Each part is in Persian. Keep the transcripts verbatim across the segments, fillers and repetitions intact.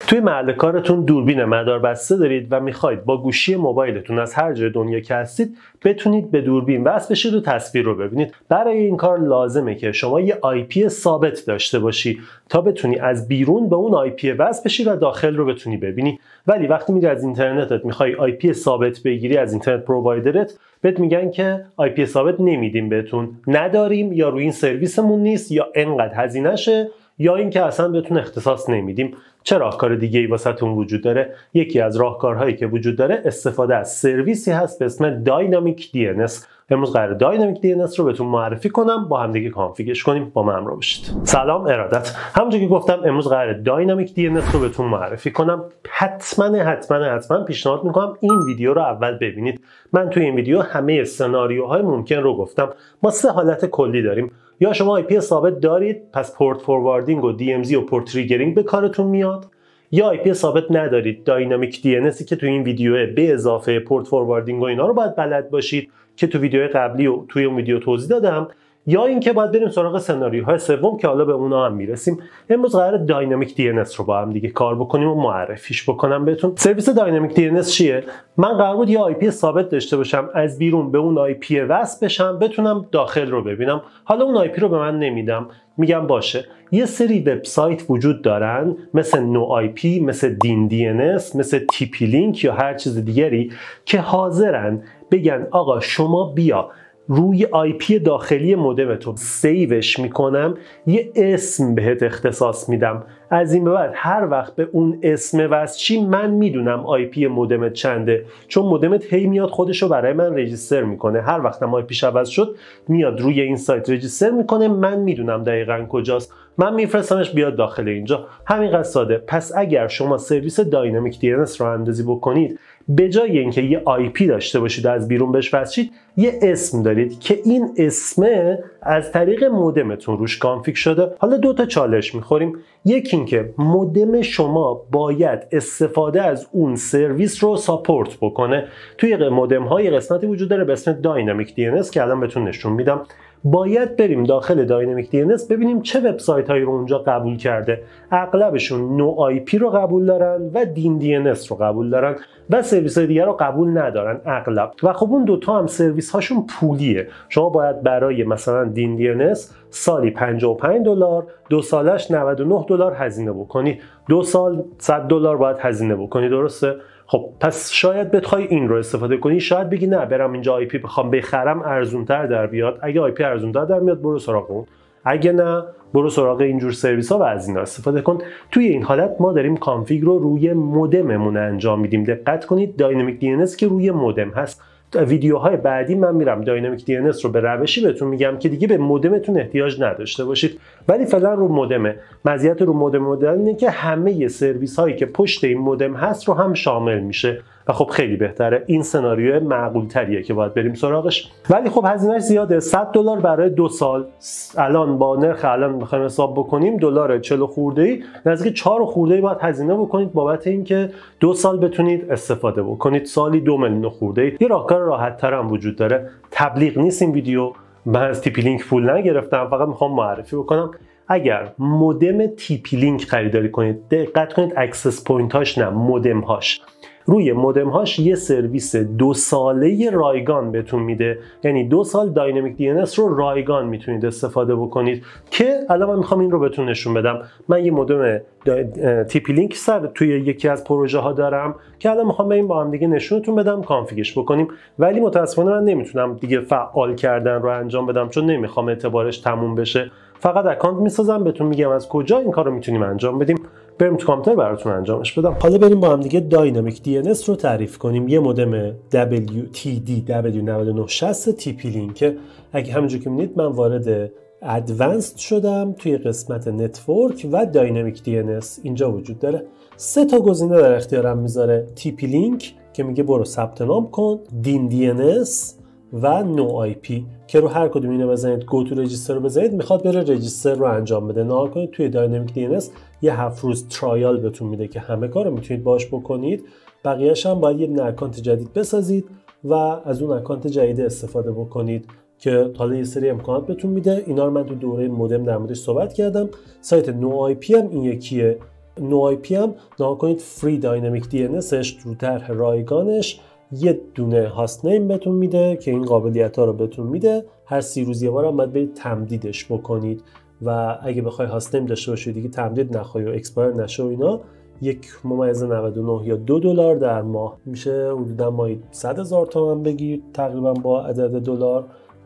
توی محل کارتون دوربین مداربسته دارید و میخواید با گوشی موبایلتون از هر جای دنیا که هستید بتونید به دوربین وصل بشید و تصویر رو ببینید. برای این کار لازمه که شما یه آی پی ثابت داشته باشی تا بتونی از بیرون به اون آی پی وصل بشی و داخل رو بتونی ببینی. ولی وقتی میری از اینترنتت میخوای آی پی ثابت بگیری از اینترنت پرووایدرت، بهت میگن که آی پی ثابت نمیدیم بهتون، نداریم، یا روی این سرویسمون نیست، یا انقدر هزینه‌شه، یا اینکه اصلا بهتون اختصاص نمیدیم. چه راهکار دیگه ای واسهتون وجود داره؟ یکی از راهکارهایی که وجود داره استفاده از سرویسی هست به اسم داینامیک دی ان اس. امروز قراره داینامیک دی ان اس رو بهتون معرفی کنم، با هم دیگه کانفیگش کنیم. با من همراه باشید. سلام، ارادت. همونجوری که گفتم امروز قراره داینامیک دی ان اس رو بهتون معرفی کنم. حتما حتما حتما پیشنهاد میکنم این ویدیو رو اول ببینید. من توی این ویدیو همه سناریوهای ممکن رو گفتم. ما سه حالت کلی داریم. یا شما آی پی ثابت دارید، پس پورت فورواردینگ و دی ام زی و پورت تریگرینگ به کارتون میاد. یا آی پی ثابت ندارید، داینامیک دی ان اس که تو این ویدیو به اضافه پورت فورواردینگ و اینا رو باید بلد باشید که تو ویدیو قبلی و توی اون ویدیو توضیح دادم. یا اینکه باید بریم سراغ سناریوهای سوم که حالا به اونها هم میرسیم. امروز قراره داینامیک دی ان اس رو با هم دیگه کار بکنیم و معرفیش بکنم بهتون. سرویس داینامیک دی ان اس چیه؟ من قرار بود یه آی پی ثابت داشته باشم، از بیرون به اون آی پی وصل بشم، بتونم داخل رو ببینم. حالا اون آی پی رو به من نمیدم، میگم باشه. یه سری وبسایت وجود دارن مثل نو آی پی، مثل دین دی ان اس، مثل تی پی لینک یا هر چیز دیگری که حاضرن بگن آقا شما بیا روی آی پی داخلی مودمتون سیوش میکنم، یه اسم بهت اختصاص میدم، از این به بعد هر وقت به اون اسم وصل چی من میدونم آی پی مودمت چنده، چون مودمت هی میاد خودشو برای من رجیستر میکنه. هر وقتم آی پیش عوض شد میاد روی این سایت رجیستر میکنه، من میدونم دقیقاً کجاست، من میفرستمش بیاد داخل اینجا. همینقدر ساده. پس اگر شما سرویس داینامیک دی ان اس رو اندازی بکنید، به جای اینکه یه آی پی داشته باشید از بیرون بهش وصل شید، یه اسم دارید که این اسمه از طریق مودمتون روش کانفیگ شده. حالا دو تا چالش میخوریم. یکی اینکه مودم شما باید استفاده از اون سرویس رو ساپورت بکنه. توی مودم های قسمتی وجود داره به اسم داینامیک دی ان اس که الان بهتون نشون میدم. باید بریم داخل داینامیک دی ان اس ببینیم چه وبسایت هایی رو اونجا قبول کرده. اغلبشون نو آی پی رو قبول دارن و دین دی ان اس رو قبول دارن و سرویس های دیگر رو قبول ندارن اغلب. و خب اون دوتا هم سرویس هاشون پولیه. شما باید برای مثلا دین دی ان اس سالی پنجاه و پنج دلار، دو سالش نود و نه دلار هزینه بکنید. دو سال صد دلار باید هزینه بکنید، درسته؟ خب پس شاید بخوای این رو استفاده کنی، شاید بگی نه برم اینجا آی پی بخوام بخرم ارزونتر در بیاد. اگه آی پی ارزونتر در میاد برو سراغ اون، اگه نه برو سراغ اینجور سرویس ها و از اینا استفاده کن. توی این حالت ما داریم کانفیگ رو روی مودممون انجام میدیم. دقت کنید داینامیک دی ان اس که روی مودم هست. ویدیوهای بعدی من میرم داینامیک دی ان اس رو به روشی بهتون میگم که دیگه به مودمتون احتیاج نداشته باشید، ولی فعلا رو مودمه. مزیت رو مودم مودم اینه که همه سرویس هایی که پشت این مودم هست رو هم شامل میشه و خب خیلی بهتره. این سناریو معقول تریه که باید بریم سراغش، ولی خب هزینه‌اش زیاده. صد دلار برای دو سال. الان با نرخ الان بخوایم حساب بکنیم دلار چهل خورده‌ای، نزدیک چهار خورده‌ای باید هزینه بکنید بابت اینکه دو سال بتونید استفاده بکنید. سالی دو میلیون خورده‌ای. یه راهکار راحت‌تر هم وجود داره. تبلیغ نیست این ویدیو، من از تی پی لینک پول نگرفتم، فقط میخوام معرفی بکنم. اگر مودم تی پی لینک خریداری کنید، دقت کنید اکسس پوینت هاش نه مودم هاش، روی مودم هاش یه سرویس دو ساله رایگان بهتون میده. یعنی دو سال داینامیک دی ان اس رو رایگان میتونید استفاده بکنید که الان من میخوام این رو بهتون نشون بدم. من یه مودم تی پی لینک سر توی یکی از پروژه ها دارم که الان میخوام بریم با هم دیگه نشونتون بدم کانفیگش بکنیم، ولی متاسفانه من نمیتونم دیگه فعال کردن رو انجام بدم چون نمیخوام اعتبارش تموم بشه. فقط اکانت میسازم، بهتون میگم از کجا این کارو میتونیم انجام بدیم. بریم تو کامپیوتر براتون انجامش بدم. حالا بریم با هم دیگه داینامیک دی ان اس رو تعریف کنیم. یه مودم دبلیو تی دی دبلیو نه نه شصت تی پی لینک. اگه همونجوری که می‌بینید من وارد ادوانسد شدم. توی قسمت نتورک و داینامیک دی ان اس اینجا وجود داره. سه تا گزینه در اختیارم میذاره. تی پی لینک که میگه برو ثبت نام کن، دین دی ان اس و نو آی پی که رو هر کدوم اینا بزنید گو تو رجیستر رو بزنید میخواد بره رجیستر رو انجام بده. نها کنید توی داینامیک دی ان اس یه هفت روز ترایال بهتون میده که همه کارو میتونید باش بکنید. بقیه‌اش هم باید یه اکانت جدید بسازید و از اون اکانت جدید استفاده بکنید که حالا یه سری امکانات بهتون میده. اینا رو من تو دوره مودم در موردش صحبت کردم. سایت نو آی پی هم این یکیه نو آی پی هم نگاه کنید فری داینامیک دی ان اسش تو طرح رایگانش یه دونه هاست نیم بهتون میده که این قابلیت ها رو بهتون میده. هر سی روز یه بار هم باید برید تمدیدش بکنید و اگه بخوای هاست نیم داشته باشی دیگه تمدید نخوای و اکسپایر نشه و اینا، یک ممیز نود و نه یا دو دلار در ماه میشه حدودا ماهی صد هزار تومان بگیر تقریبا با عدد دلار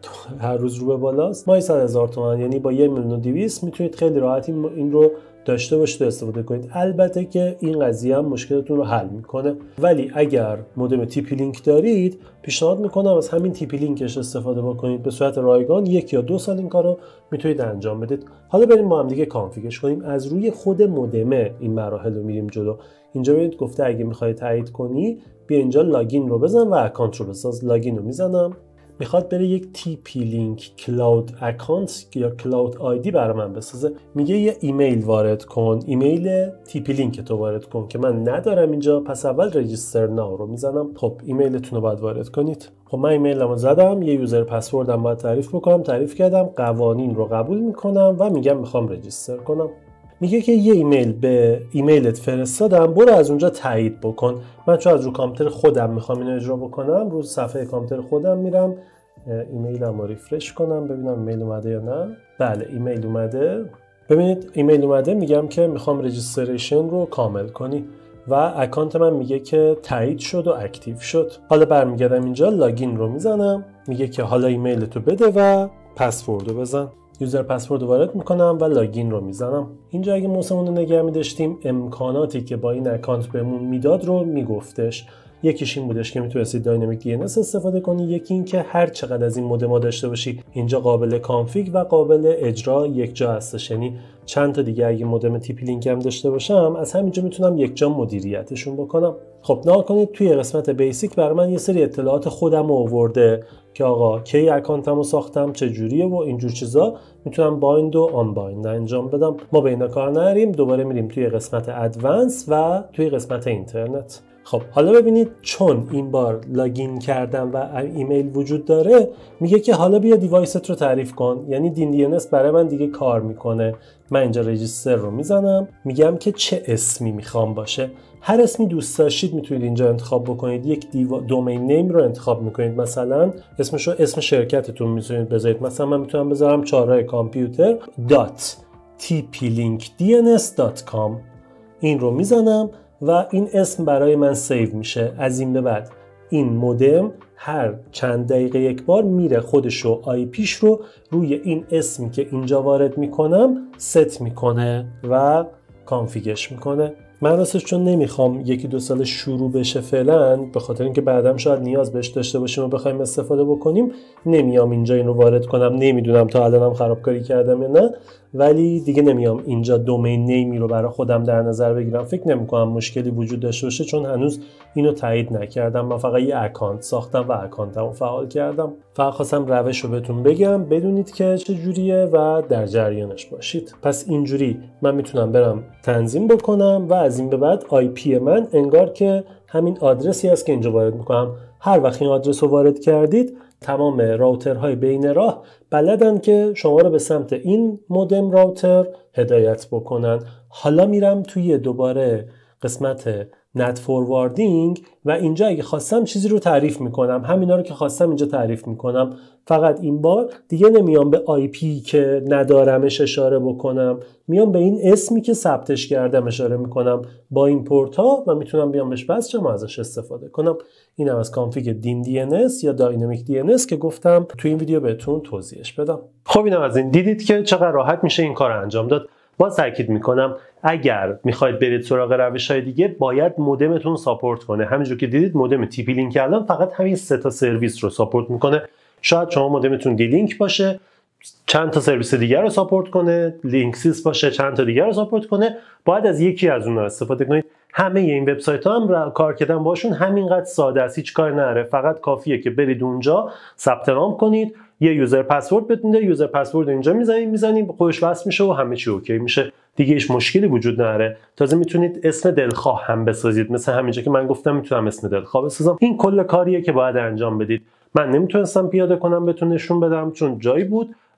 هر روز رو به بالاست، ماهی صد هزار تومان، یعنی با یک میلیون و دویست میتونید خیلی راحت این رو داشته باشید و استفاده کنید. البته که این قضیه هم مشکلتون رو حل میکنه، ولی اگر مودم تی پی لینک دارید پیشنهاد میکنم از همین تی پی لینکش استفاده بکنید به صورت رایگان. یک یا دو سال این کارو میتونید انجام بدید. حالا بریم با هم دیگه کانفیگش کنیم. از روی خود مودم این مراحل رو میریم جلو. اینجا ببینید گفته اگه میخوای تایید کنی بیا اینجا لاگین رو بزن و اکانت رو بساز. لاگین رو میزنم، میخواد بره یک تی پی لینک کلاود اکانت یا کلاود آیدی برای من بسازه. میگه یه ایمیل وارد کن، ایمیل تی پی لینک تو وارد کن که من ندارم اینجا، پس اول رجیستر ناو رو میزنم. خب ایمیلتون رو باید وارد کنید. خب من ایمیلمو زدم، یه یوزر پسوردم باید تعریف بکنم، تعریف کردم، قوانین رو قبول میکنم و میگم میخوام رجیستر کنم. میگه که یه ایمیل به ایمیلت فرستادم، برو از اونجا تایید بکن. من چون از رو کامپیوتر خودم میخوام اینو اجرا بکنم، رو صفحه کامپیوتر خودم میرم، ایمیلم رو ریفرش کنم ببینم ایمیل اومده یا نه. بله ایمیل اومده. ببینید ایمیل اومده، میگم که میخوام رجیستریشن رو کامل کنی و اکانت من میگه که تایید شد و اکتیو شد. حالا برمیگردم اینجا لاگین رو میزنم، میگه که حالا ایمیلتو بده و پسورد رو بزن. یوزر پسورد رو وارد میکنم و لاگین رو میزنم. اینجا اگه موسمون رو نگه می‌داشتیم امکاناتی که با این اکانت بهمون میداد رو میگفتش. یکیش این بودش که میتونستید داینامیک دی ان اس استفاده کنی، یکی این که هر چقدر از این مودم داشته باشی اینجا قابل کانفیگ و قابل اجرا یک جا هستش. یعنی چند تا دیگه اگه مودم تی پی لینک هم داشته باشم از همینجا میتونم یک جا مدیریتشون بکنم. خب نگاه کنید توی قسمت بیسیک برای من یه سری اطلاعات خودم رو آورده که آقا کی اکانتمو ساختم، چه جوریه و اینجور چیزا. میتونم بایند و آن بایند انجام بدم. ما به اینا کار نریم، دوباره میریم توی قسمت ادوانس و توی قسمت اینترنت. خب حالا ببینید چون این بار لاگین کردم و ایمیل وجود داره، میگه که حالا بیا دیوایست رو تعریف کن. یعنی دین دی ان اس برای من دیگه کار میکنه. من اینجا رجیستر رو میزنم، میگم که چه اسمی میخوام باشه. هر اسمی دوست داشتید میتونید اینجا انتخاب بکنید. یک دیو... دومین نیم رو انتخاب میکنید، مثلا اسمش رو اسم شرکتتون میتونید بذارید. مثلا من میتونم بذارم چهارراه کامپیوتر دات تی پی لینک دی ان اس دات کام. این رو میزنم و این اسم برای من سیو میشه. از این به بعد این مودم هر چند دقیقه یک بار میره خودشو آی پیش رو روی این اسمی که اینجا وارد میکنم ست میکنه و کانفیگش میکنه. من راستش چون نمیخوام یکی دو سال شروع بشه فعلا، به خاطر اینکه بعدم شاید نیاز بهش داشته باشیم و بخوایم استفاده بکنیم، نمیام اینجا این رو وارد کنم. نمیدونم تا الانم خرابکاری کردم یا نه، ولی دیگه نمیام اینجا دومین نیمی رو برای خودم در نظر بگیرم. فکر نمی‌کنم مشکلی وجود داشته باشه چون هنوز اینو تایید نکردم. من فقط یه اکانت ساختم و اکانتمو فعال کردم. فقط خواستم روش رو بهتون بگم بدونید که چه جوریه و در جریانش باشید. پس اینجوری من میتونم برم تنظیم بکنم و از این به بعد آی پی من انگار که همین آدرسی هست که اینجا وارد میکنم. هر وقت این آدرس رو وارد کردید تمام راوترهای بین راه بلدن که شما رو به سمت این مودم راوتر هدایت بکنن. حالا میرم توی دوباره قسمت نت فورواردینگ و اینجا اگه خواستم چیزی رو تعریف میکنم. همینا رو که خواستم اینجا تعریف میکنم. فقط این بار دیگه نمیام به آی پی که ندارمش اشاره بکنم، میام به این اسمی که ثبتش کردم اشاره میکنم با این پورت ها و میتونم بیام بهش بس چه ازش استفاده کنم. اینم از کانفیگ دین دی ان اس یا داینامیک دی ان اس که گفتم تو این ویدیو بهتون توضیحش بدم. خب اینم از این. دیدید که چقدر راحت میشه این کار انجام داد. باز تاکید میکنم اگر میخواید برید سراغ روش‌های دیگه باید مودمتون ساپورت کنه. همینجور که دیدید مودم تی پی لینک الان فقط همین سه تا سرویس رو ساپورت میکنه. شاید شما مودمتون دی لینک باشه چند تا سرویس دیگر رو ساپورت کنه، لینکسیس باشه چند تا دیگر رو ساپورت کنه. باید از یکی از اونها استفاده کنید. همه این وبسایت ها هم کار کردن باشون همینقدر ساده است، هیچ کار نره. فقط کافیه که برید اونجا ثبت نام کنید، یه یوزر پسورد بتونه، یوزر پسورد اینجا میزنید میزنید خودش وصل میشه و همه چی اوکی میشه. دیگه هیچ مشکلی وجود نداره. تازه میتونید اسم دلخواه هم بسازید، مثل همینجا که من گفتم میتونم اسم دلخواه بسازم. این کل کاریه که باید انجام بدید. من نمیتونستم پیاده کنم بهتون نشون بدم چون جایی بود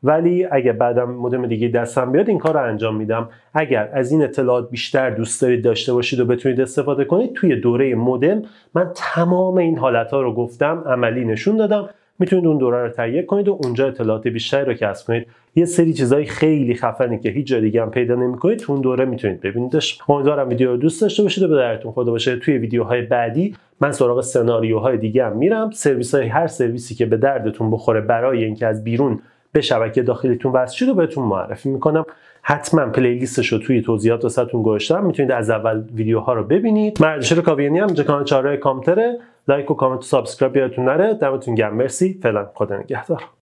ولی اگه بعدم مودم دیگه دستم بیاد این کار رو انجام میدم. اگر از این اطلاعات بیشتر دوست دارید داشته باشید و بتونید استفاده کنید، توی دوره مودم من تمام این حالت‌ها رو گفتم، عملی نشون دادم. میتونید اون دوره رو تهیه کنید و اونجا اطلاعات بیشتری رو کسب کنید. یه سری چیزای خیلی خفنی که هیچ جا دیگه هم پیدا نمی‌کنید تو اون دوره میتونید ببینیدش. امیدوارم ویدیو رو دوست داشته باشید و به درتون خورده باشه. توی ویدیوهای بعدی من سراغ سناریوهای دیگه هم میرم. سرویس‌های هر سرویسی که به دردتون بخوره برای اینکه از بیرون به شبکه داخلیتون وصل شید و بهتون معرفی میکنم. حتما پلیلیستش رو توی توضیحات واسهتون گذاشتم، میتونید از اول ویدیوها رو ببینید. من اردشیر کاویانی ام، اینجا کانال چهارراه کامپیوتره. لایک و کامنت و سابسکرایب یادتون نره. دمتون گرم. مرسی. فعلا خدا نگهدار.